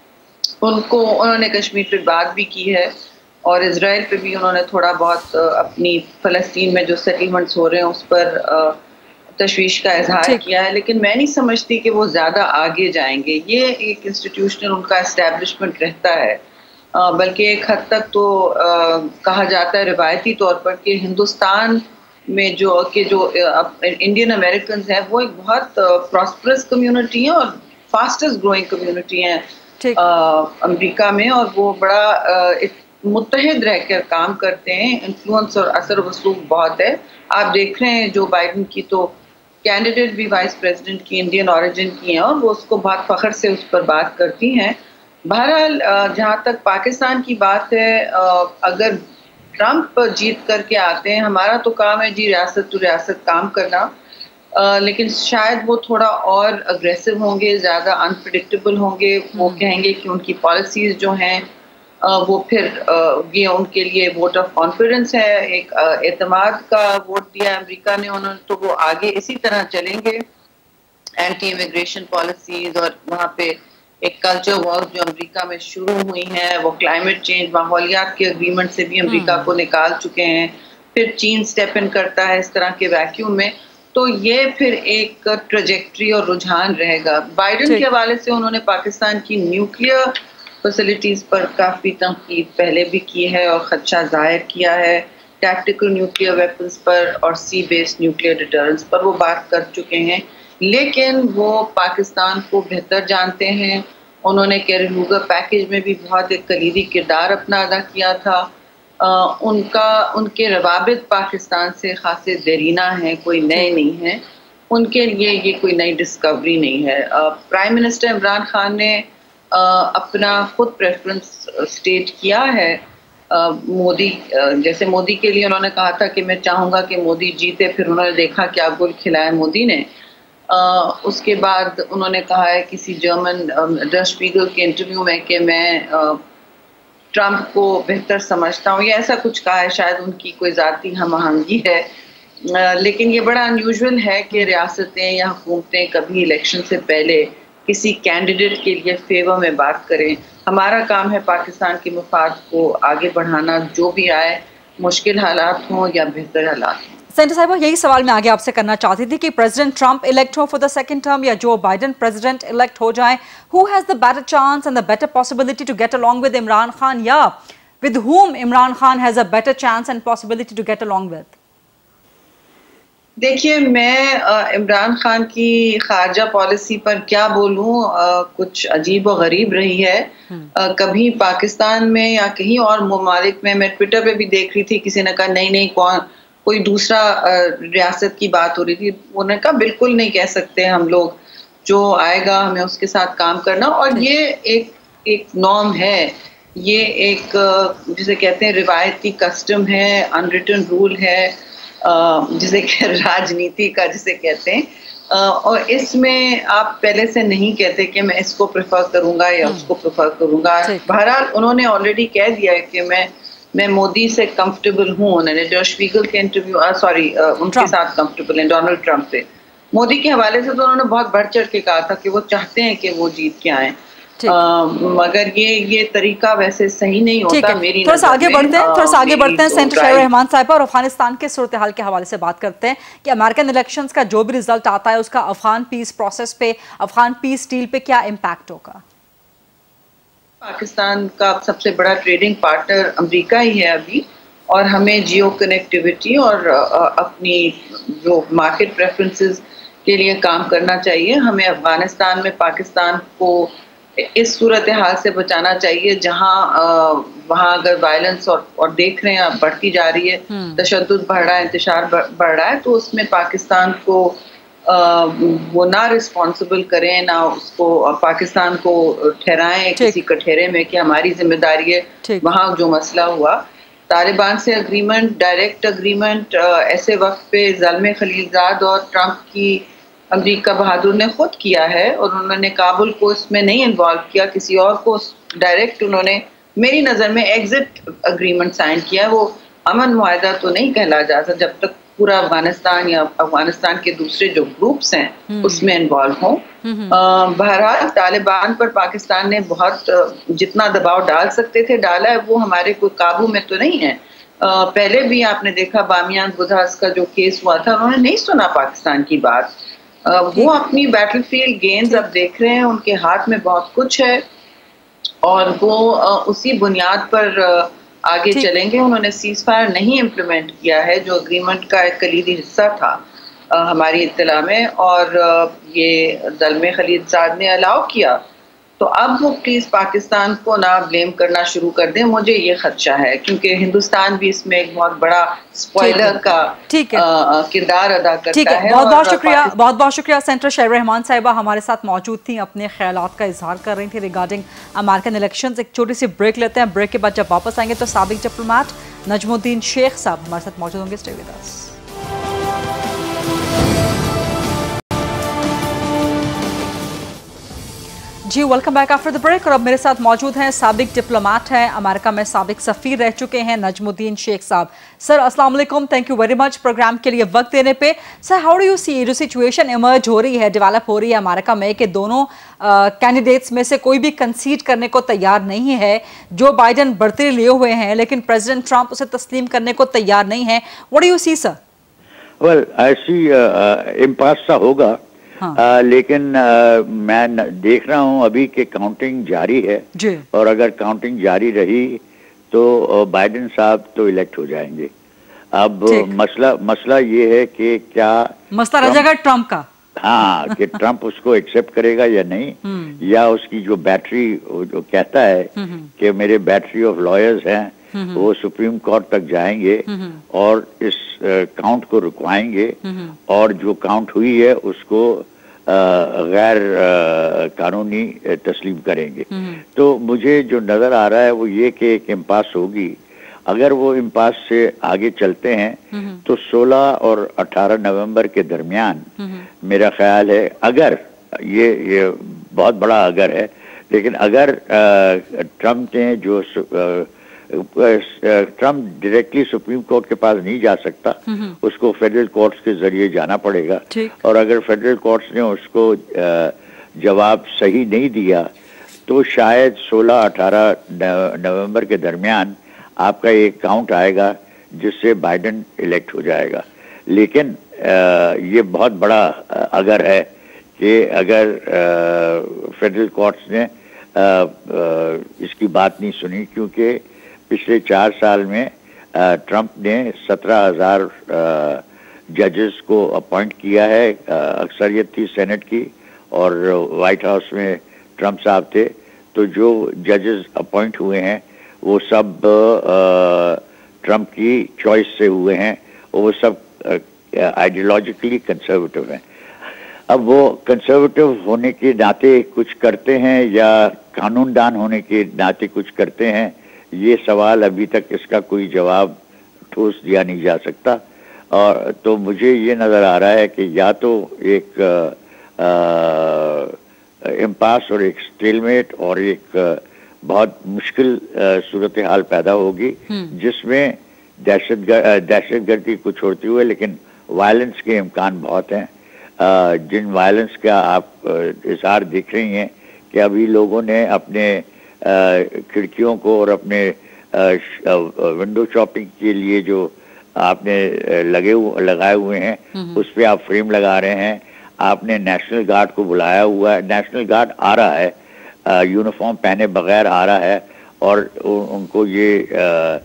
ان کو انہوں نے کشمیر پہ بات بھی کی ہے, اور اسرائیل پہ بھی انہوں نے تھوڑا بہت اپنی فلسطین میں جو سیٹلمنٹس ہو رہے ہیں اس پر تشویش کا اظہار کیا ہے. لیکن میں نہیں سمجھتی کہ وہ زیادہ آگے جائیں گے. یہ ایک انسٹیٹیوشنل ان کا اسٹیبلشمنٹ رہتا ہے, بلکہ ایک حد تک تو کہا جاتا ہے روایتی طور پر کہ ہندوستان میں جو کہ جو انڈین امریکنز ہیں وہ ایک بہت پراسپرس کمیونٹی ہیں اور فاسٹسٹ گروئنگ کمیونٹی ہیں امریکہ میں, اور وہ بڑا متحد رہ کر کام کرتے ہیں. انفلوئنس اور اثر و رسوخ بہت ہے. آپ دیکھ رہے ہیں جو بائیڈن کی تو کینڈیڈیٹ بھی وائس پریزیڈنٹ کی انڈین اوریجن کی ہیں, اور وہ اس کو بہت فخر سے اس پر بات کرتی ہیں. بہرحال جہاں تک پاکستان کی بات ہے, اگر ٹرمپ جیت کر کے آتے ہیں, ہمارا تو کام ہے جی ریاست تو ریاست کام کرنا, لیکن شاید وہ تھوڑا اور اگریسو ہوں گے, زیادہ انپریڈکٹیبل ہوں گے. وہ کہیں گے کہ ان کی پالیسیز جو ہیں وہ پھر یہ ان کے لیے ووٹ آف کانفیڈنس ہے, ایک اعتماد کا ووٹ دیا امریکہ نے انہوں نے, تو وہ آگے اسی طرح چلیں گے. اینٹی امیگریشن پالیسیز اور وہاں پہ ایک کلچر وار جو امریکہ میں شروع ہوئی ہیں, وہ کلائمیٹ چینج ماحولیات کے اگریمنٹ سے بھی امریکہ کو نکال چکے ہیں. پھر چین سٹیپ ان کرتا ہے اس طرح کے ویکیوم میں, تو یہ پھر ایک ٹریجیکٹری اور رجحان رہے گا. بائیڈن کے حوالے سے انہوں نے پاکستان کی نیوکلیئر فیسلٹیز پر کافی تنقید پہلے بھی کی ہے اور خدشہ ظاہر کیا ہے. ٹیکٹیکل نیوکلیئر ویپنز پر اور سی بیس نیوکلیئر ڈیٹرنس پر وہ بات کر چکے ہیں, لیکن وہ پاکستان کو بہتر جانتے ہیں. انہوں نے کیری لوگر پیکیج میں بھی بہت ایک کلیدی کردار اپنا ادا کیا تھا, ان کا ان کے روابط پاکستان سے خاصے دیرینہ ہیں، کوئی نئے نہیں ہیں، ان کے لیے یہ کوئی نئی ڈسکوری نہیں ہے. پرائم منسٹر عمران خان نے اپنا خود پریفرنس اسٹیٹ کیا ہے مودی، جیسے مودی کے لیے انہوں نے کہا تھا کہ میں چاہوں گا کہ مودی جیتے، پھر انہوں نے دیکھا کیا گل کھلایا مودی نے. اس کے بعد انہوں نے کہا ہے کسی جرمن ڈر شپیگل کے انٹرویو میں کہ میں ٹرمپ کو بہتر سمجھتا ہوں، یا ایسا کچھ کہا ہے، شاید ان کی کوئی ذاتی ہم آہنگی ہے. لیکن یہ بڑا انیوژل ہے کہ ریاستیں یا حکومتیں کبھی الیکشن سے پہلے کسی کینڈیڈیٹ کے لیے فیور میں بات کریں. ہمارا کام ہے پاکستان کے مفاد کو آگے بڑھانا، جو بھی آئے، مشکل حالات ہوں یا بہتر حالات ہوں. سینٹر صاحبہ، یہی سوال میں آگے آپ سے کرنا چاہتی تھی کہ پریزیڈنٹ ٹرمپ الیکٹ ہو فار دا سیکنڈ ٹرم یا جو بائیڈن پریزیڈنٹ الیکٹ ہو جائیں، who has the better chance and the better possibility to get along with Imran Khan, یا with whom Imran Khan has a better chance and possibility to get along with؟ دیکھیے، میں عمران خان کی خارجہ policy پر کیا بولوں، کچھ عجیب و غریب رہی ہے. کبھی پاکستان میں یا کہیں اور ممالک میں، میں ٹویٹر پہ بھی دیکھ رہی تھی، کسی نے کہا نہیں نہیں کون کوئی دوسرا ریاست کی بات ہو رہی تھی، انہوں نے کہا بالکل نہیں کہہ سکتے ہم لوگ، جو آئے گا ہمیں اس کے ساتھ کام کرنا. اور یہ ایک ایک نارم ہے، یہ ایک جسے کہتے ہیں روایتی کسٹم ہے، انریٹن رول ہے، جسے کہ راجنیتی کا جسے کہتے ہیں. اور اس میں آپ پہلے سے نہیں کہتے کہ میں اس کو پریفر کروں گا یا اس کو پریفر کروں گا. بہرحال انہوں نے آلریڈی کہہ دیا ہے کہ میں میں مودی سے کمفرٹیبل ہوں. انہوں نے ڈر شپیگل کے انٹرویو سوری ان کے ساتھ کمفرٹیبل ہیں ڈونلڈ ٹرمپ سے. مودی کے حوالے سے تو انہوں نے بہت بڑھ چڑھ کے کہا تھا کہ وہ چاہتے ہیں کہ وہ جیت کے آئیں، مگر یہ یہ طریقہ ویسے صحیح نہیں ہوتا میری نظر میں. تھوڑا سا آگے بڑھتے ہیں تھوڑا سا آگے بڑھتے ہیں سینٹر شاہر رحمان صاحبہ، اور افغانستان کے صورتحال کے حوالے سے بات کرتے ہیں کہ امریکن الیکشنز کا جو بھی رزلٹ آتا ہے اس کا افغان پیس پروسیس پہ، افغان پیس ڈیل پہ کیا امپیکٹ ہوگا؟ پاکستان کا سب سے بڑا ٹریڈنگ پارٹنر امریکہ ہی ہے ابھی، اور ہمیں جیو کنیکٹیوٹی اور اپنی جو مارکیٹ پریفرنسز کے لیے کام کرنا چاہیے. ہمیں افغانستان میں پاکستان کو اس صورتحال سے بچانا چاہیے جہاں وہاں اگر وائلنس اور اور دیکھ رہے ہیں بڑھتی جا رہی ہے، تشدد بڑھ رہا ہے، انتشار بڑھ رہا ہے، تو اس میں پاکستان کو وہ نہ رسپانسبل کریں، نہ اس کو پاکستان کو ٹھہرائیں کسی کٹہرے میں کہ ہماری ذمہ داری ہے وہاں جو مسئلہ ہوا. طالبان سے اگریمنٹ، ڈائریکٹ اگریمنٹ ایسے وقت پہ زلمے خلیلزاد اور ٹرمپ کی امریکہ بہادر نے خود کیا ہے، اور انہوں نے کابل کو اس میں نہیں انوالو کیا، کسی اور کو ڈائریکٹ انہوں نے میری نظر میں ایگزٹ اگریمنٹ سائن کیا. وہ امن معاہدہ تو نہیں کہلا جاتا جب تک پورا افغانستان یا افغانستان کے دوسرے جو گروپس ہیں اس میں انوالو ہوں. بہرحال طالبان پر پاکستان نے بہت جتنا دباؤ ڈال سکتے تھے ڈالا ہے، وہ ہمارے کوئی قابو میں تو نہیں ہے. پہلے بھی آپ نے دیکھا بامیان بدھاس کا جو کیس ہوا تھا، انہوں نے نہیں سنا پاکستان کی بات. وہ اپنی بیٹل فیلڈ گینز اب دیکھ رہے ہیں، ان کے ہاتھ میں بہت کچھ ہے اور وہ اسی بنیاد پر آگے چلیں گے. انہوں نے سیز فائر نہیں امپلیمنٹ کیا ہے جو اگریمنٹ کا ایک کلیدی حصہ تھا ہماری اطلاع میں، اور یہ زلمے خلیلزاد نے الاؤ کیا. تو اب وہ پلیز پاکستان کو نہ بلیم کرنا شروع کر دیں. مجھے یہ خدشہ ہے کیونکہ ہندوستان بھی اس میں ایک بہت بڑا اسپوائلر کا کردار ادا کرتا ہے. بہت بہت شکریہ بہت بہت شکریہ سینٹر شاہر رحمان صاحبہ ہمارے ساتھ موجود تھیں، اپنے خیالات کا اظہار کر رہی تھی ریگارڈنگ امریکن الیکشنز. ایک چھوٹی سی بریک لیتے ہیں، بریک کے بعد جب واپس آئیں گے تو سابق ڈپلومیٹ نجم الدین شیخ صاحب ہمارے ساتھ موجود ہوں گے. Stay with us. جی welcome back after the break. اور اب میرے ساتھ موجود ہیں سابق ڈپلومیٹ ہیں، امریکہ میں سابق سفیر رہ چکے ہیں، نجم الدین شیخ صاحب. سر السلام علیکم، thank you very much programme کے لیے وقت دینے پہ. Sir how do you see جو سچویشن ایمرج ہو رہی ہے، ڈیولپ ہو رہی ہے امریکہ میں کہ دونوں کینڈیڈیٹس میں سے کوئی بھی کنسیڈ کرنے کو تیار نہیں ہے. جو بائیڈن برتری لیے ہوئے ہیں لیکن پریزیڈنٹ ٹرمپ اسے تسلیم کرنے کو تیار نہیں ہے. What do you see sir? Well ایسی امپاس سا ہوگا، آ, لیکن آ, میں دیکھ رہا ہوں ابھی کہ کاؤنٹنگ جاری ہے جی. اور اگر کاؤنٹنگ جاری رہی تو بائیڈن صاحب تو الیکٹ ہو جائیں گے. اب مسئلہ مسئلہ یہ ہے کہ کیا مسئلہ رہ جائے گا ٹرمپ کا، ہاں کہ ٹرمپ اس کو ایکسپٹ کرے گا یا نہیں، یا اس کی جو بیٹری جو کہتا ہے کہ میرے بیٹری آف لائرز ہیں وہ سپریم کورٹ تک جائیں گے اور اس کاؤنٹ کو رکوائیں گے اور جو کاؤنٹ ہوئی ہے اس کو غیر قانونی تسلیم کریں گے. تو مجھے جو نظر آ رہا ہے وہ یہ کہ ایک امپاس ہوگی. اگر وہ امپاس سے آگے چلتے ہیں تو سولہ اور اٹھارہ نومبر کے درمیان میرا خیال ہے, اگر یہ یہ بہت بڑا اگر ہے, لیکن اگر ٹرمپ نے جو ٹرمپ ڈائریکٹلی سپریم کورٹ کے پاس نہیں جا سکتا, اس کو فیڈرل کورٹس کے ذریعے جانا پڑے گا, اور اگر فیڈرل کورٹس نے اس کو جواب صحیح نہیں دیا تو شاید سولہ اٹھارہ نومبر کے درمیان آپ کا ایک کاؤنٹ آئے گا جس سے بائیڈن الیکٹ ہو جائے گا. لیکن یہ بہت بڑا اگر ہے کہ اگر فیڈرل کورٹس نے اس کی بات نہیں سنی, کیونکہ پچھلے چار سال میں ٹرمپ نے سترہ ہزار ججز کو اپوائنٹ کیا ہے, اکثریت تھی سینٹ کی اور وائٹ ہاؤس میں ٹرمپ صاحب تھے. تو جو ججز اپوائنٹ ہوئے ہیں وہ سب ٹرمپ کی چوائس سے ہوئے ہیں, وہ سب آئیڈیالوجیکلی کنسرویٹو ہیں. اب وہ کنسرویٹو ہونے کے ناطے کچھ کرتے ہیں یا قانون دان ہونے کے ناطے کچھ کرتے ہیں, یہ سوال ابھی تک اس کا کوئی جواب ٹھوس دیا نہیں جا سکتا. اور تو مجھے یہ نظر آ رہا ہے کہ یا تو ایک امپاس اور ایک سٹیلمیٹ اور ایک بہت مشکل صورتحال پیدا ہوگی جس میں دہشت دہشت گردی کو چھوڑتے ہوئے لیکن وائلنس کے امکان بہت ہیں, جن وائلنس کا آپ اظہار دیکھ رہی ہیں کہ ابھی لوگوں نے اپنے کھڑکیوں کو اور اپنے ونڈو شاپنگ کے لیے جو آپ نے لگے لگائے ہوئے ہیں اس پہ آپ فریم لگا رہے ہیں. آپ نے نیشنل گارڈ کو بلایا ہوا ہے, نیشنل گارڈ آ رہا ہے, یونیفارم پہنے بغیر آ رہا ہے, اور ان کو یہ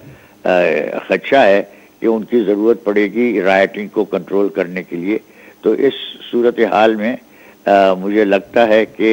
خدشہ ہے کہ ان کی ضرورت پڑے گی رائٹنگ کو کنٹرول کرنے کے لیے. تو اس صورتحال میں مجھے لگتا ہے کہ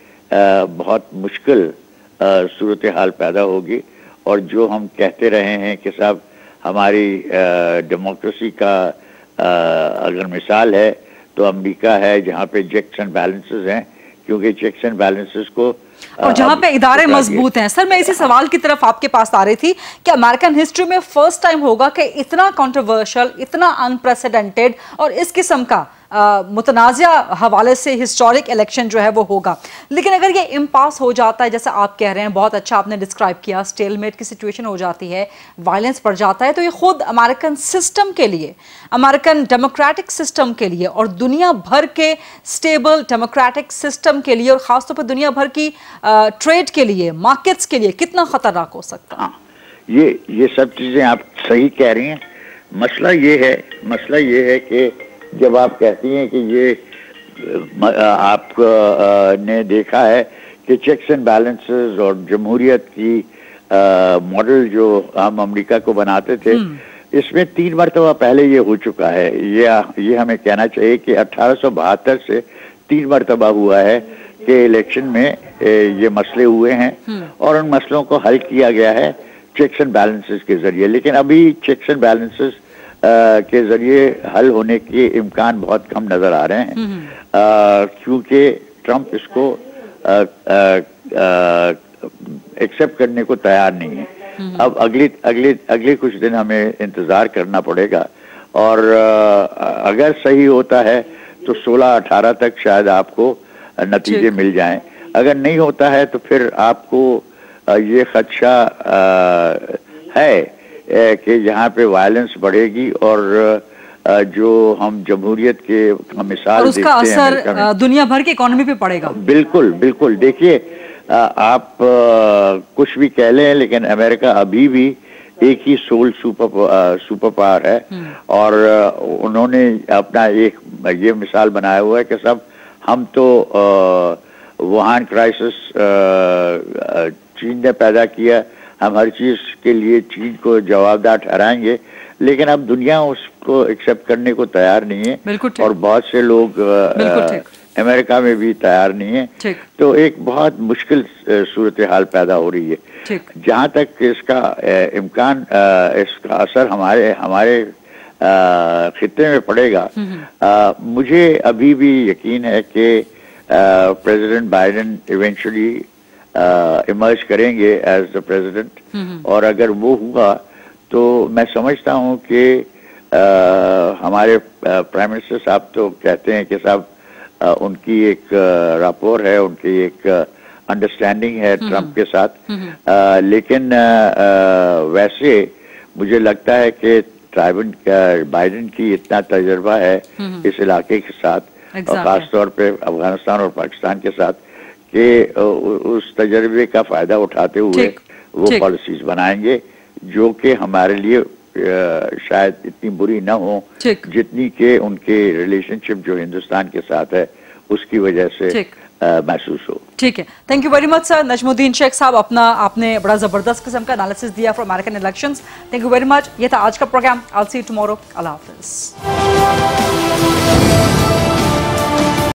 بہت مشکل صورتحال پیدا ہوگی, اور جو ہم کہتے رہے ہیں کہ صاحب ہماری ڈیموکریسی کا اگر مثال ہے تو امریکہ ہے, جہاں پہ چیکس اینڈ بیلنسز ہیں, کیونکہ چیکس اینڈ بیلنسز کو اور جہاں پہ ادارے مضبوط ہیں. سر میں اسی سوال کی طرف آپ کے پاس آ رہی تھی کہ امریکن ہسٹری میں فرسٹ ٹائم ہوگا کہ اتنا کنٹروورشل, اتنا انپریسیڈنٹڈ اور اس قسم کا متنازع حوالے سے ہسٹورک الیکشن جو ہے وہ ہوگا. لیکن اگر یہ امپاس ہو جاتا ہے جیسے آپ کہہ رہے ہیں, بہت اچھا آپ نے ڈسکرائب کیا, سٹیل میٹ کی سچویشن ہو جاتی ہے, وائلنس بڑھ جاتا ہے, تو یہ خود امریکن سسٹم کے لیے, امریکن ڈیموکریٹک سسٹم کے لیے اور دنیا بھر کے سٹیبل ڈیموکریٹک سسٹم کے لیے اور خاص طور پر دنیا بھر کی ٹریڈ کے لیے, مارکیٹس کے لیے کتنا خطرناک ہو سکتا ہے؟ یہ یہ سب چیزیں آپ صحیح کہہ رہی ہیں. مسئلہ یہ ہے مسئلہ یہ ہے کہ جب آپ کہتی ہیں کہ یہ آپ نے دیکھا ہے کہ چیکس اینڈ بیلنسز اور جمہوریت کی ماڈل جو ہم امریکہ کو بناتے تھے, اس میں تین مرتبہ پہلے یہ ہو چکا ہے. یہ یہ ہمیں کہنا چاہیے کہ اٹھارہ سو بہتر سے تین مرتبہ ہوا ہے کہ الیکشن میں یہ مسئلے ہوئے ہیں اور ان مسئلوں کو حل کیا گیا ہے چیکس اینڈ بیلنسز کے ذریعے. لیکن ابھی چیکس اینڈ بیلنسز کے ذریعے حل ہونے کے امکان بہت کم نظر آ رہے ہیں, کیونکہ ٹرمپ اس کو ایکسپٹ کرنے کو تیار نہیں ہے. اب اگلی اگلی اگلے کچھ دن ہمیں انتظار کرنا پڑے گا, اور اگر صحیح ہوتا ہے تو سولہ اٹھارہ تک شاید آپ کو نتیجے مل جائیں. اگر نہیں ہوتا ہے تو پھر آپ کو یہ خدشہ ہے کہ جہاں پہ وائلنس بڑھے گی اور جو ہم جمہوریت کے مثال دیکھتے ہیں, اس کا اثر دنیا بھر کی اکانومی پہ پڑے گا. بالکل بالکل. دیکھیے آپ کچھ بھی کہہ لیں لیکن امریکہ ابھی بھی ایک ہی سول سپر سپر پاور ہے, اور انہوں نے اپنا ایک یہ مثال بنایا ہوا ہے کہ سب ہم تو ووہان کرائسس چین نے پیدا کیا, ہم ہر چیز کے لیے چین کو جوابدار ٹھہرائیں گے, لیکن اب دنیا اس کو ایکسپٹ کرنے کو تیار نہیں ہے, اور بہت سے لوگ अमेरिका में भी तैयार नहीं है। तो एक बहुत मुश्किल सूरत हाल पैदा हो रही है। जहाँ तक इसका इम्कान, इसका असर हमारे हमारे खित्ते में पड़ेगा, आ, मुझे अभी भी यकीन है कि प्रेसिडेंट बाइडेन इवेंचुअली इमर्ज करेंगे एज द प्रेसिडेंट, और अगर वो हुआ तो मैं समझता हूँ कि हमारे प्राइम मिनिस्टर साहब तो कहते हैं कि साहब उनकी एक रापोर है, उनकी एक अंडरस्टैंडिंग है ट्रंप के साथ, आ, लेकिन आ, वैसे मुझे लगता है कि ट्राइबन बाइडेन की इतना तजर्बा है इस इलाके के साथ, और खास तौर पे अफगानिस्तान और पाकिस्तान के साथ, कि उस तजर्बे का फायदा उठाते हुए वो पॉलिसीज बनाएंगे जो कि हमारे लिए शायद इतनी बुरी न हो जितनी कि उनके रिलेशनशिप जो हिंदुस्तान के साथ है उसकी वजह से महसूस हो। ठीक है, thank you very much sir. Najmuddin Sheikh साहब, अपना आपने बड़ा जबरदस्त किस्म का एनालिसिस दिया for American elections. Thank you very much. ये था आज का programme. I will see you tomorrow. अल्लाह हाफिज।